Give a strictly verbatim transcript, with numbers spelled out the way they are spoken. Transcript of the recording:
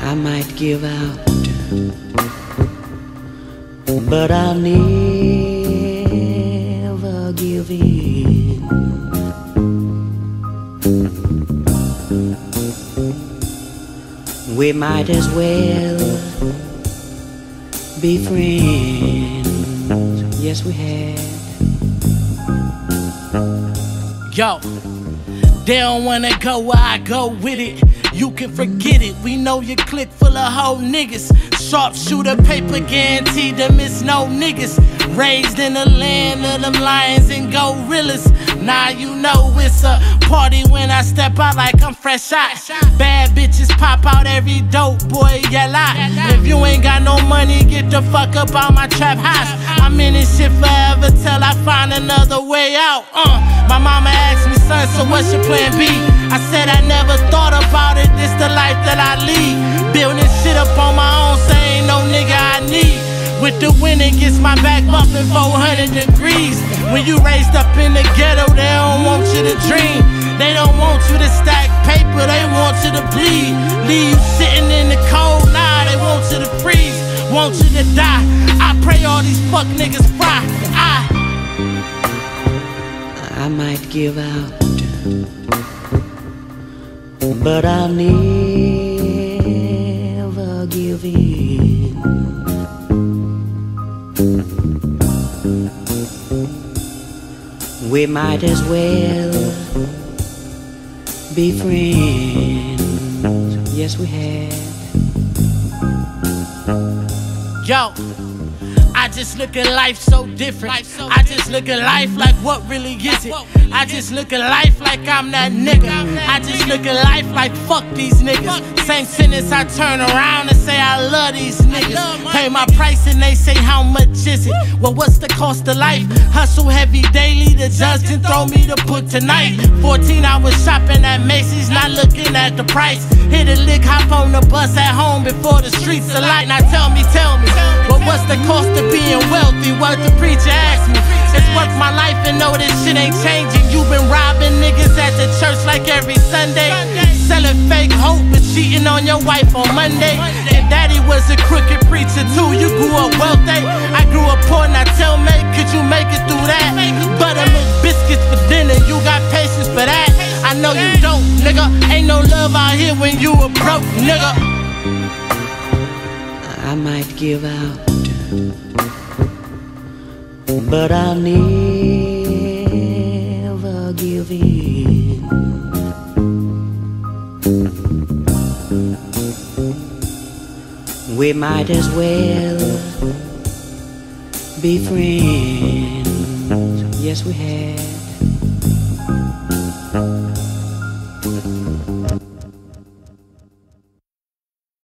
I might give out, but I'll never give in. We might as well be friends. Yes, we had. Yo, they don't wanna go where I go with it. You can forget it. We know your clique full of hoe niggas. Sharpshooter paper guaranteed to miss no niggas. Raised in the land of them lions and gorillas. Now you know it's a party when I step out like I'm fresh out. Bad bitches pop out every dope boy yell out. If you ain't got no money, get the fuck up out my trap house. I'm in this shit forever till I find another way out. Uh, my mama asked me, son, so what's your plan B? I said I never thought about it, this the life that I lead. Building shit up on my own, so ain't no nigga I need. With the wind it gets my back bumping four hundred degrees. When you raised up in the ghetto, they don't want you to dream. They don't want you to stack paper, they want you to bleed. Leave you sitting in the cold, nah, they want you to freeze. Want you to die, I pray all these fuck niggas fry. I I might give out, but I'll never give in. We might as well be friends. Yes, we had. Yo, I just look at life so different. I just look at life like what really is it? I just look at life like I'm that nigga. I just look at life like fuck these niggas. Same sentence I turn around and say I love these niggas. Pay my price and they say how much is it? Well, what's the cost of life? Hustle heavy daily, the judge didn't throw me to put tonight. fourteen hours shopping at Macy's, not looking at the price. Hit a lick, hop on the bus at home before the streets are light. Now tell me, tell me, well, what's the cost of being wealthy? What the preacher asked me. It's worth my life and know this shit ain't changing. You been robbing niggas at the church like every Sunday. Selling fake hope but cheating on your wife on Monday. And daddy was a crooked preacher too. You grew up wealthy, I grew up poor. Now tell me, could you make it through that? Buttermilk biscuits for dinner, you got patience for that? I know you don't, nigga. Ain't no love out here when you a broke nigga. I might give out, but I'll never give in. We might as well be friends. Yes, we had.